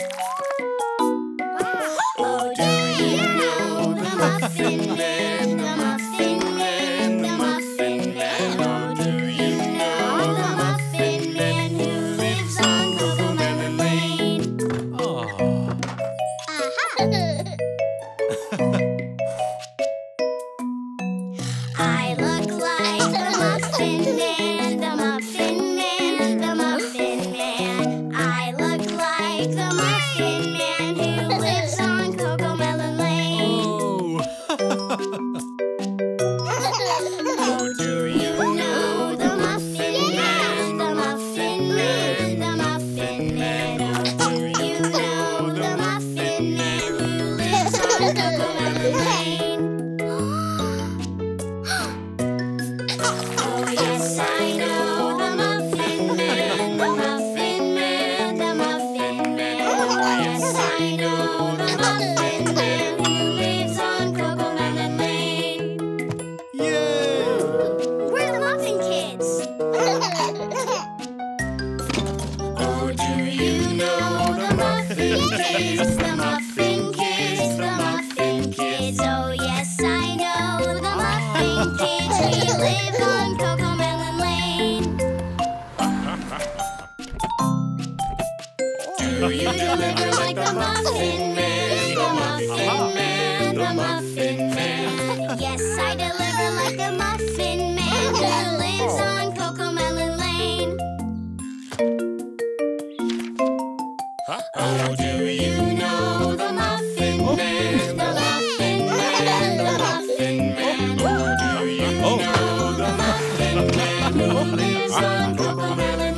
Oh, do you know the Muffin Man, the Muffin Man, the Muffin Man? Oh, do you know the Muffin Man who lives on CoComelon Lane? I look like the Muffin Man, the Muffin Man, the Muffin Man. I look like the Muffin Man who lives on CoComelon Lane. Oh, do you know the Muffin Man, the Muffin Man, the Muffin Man? Oh, do you know the Muffin Man who lives on CoComelon Lane? Oh, yes, I know the Muffin Man, the Muffin Man, the Muffin Man. Oh, yes, I know the Muffin Man who lives on CoComelon Lane. Yay! We're the Muffin Kids. Oh, do you know the Muffin Kids, the Muffin Kids, the Muffin Kids? Oh, yes, I know the Muffin Kids. We live on CoComelon Lane. Do you deliver like the Muffin Man, the Muffin Man, the Muffin Man? Yes, I deliver like the Muffin Man who lives on CoComelon Lane. Oh, do you know the Muffin Man, the Muffin Man, the Muffin Man? Oh, do you know the Muffin Man who lives on CoComelon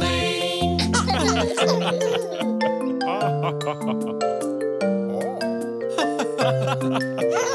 Lane?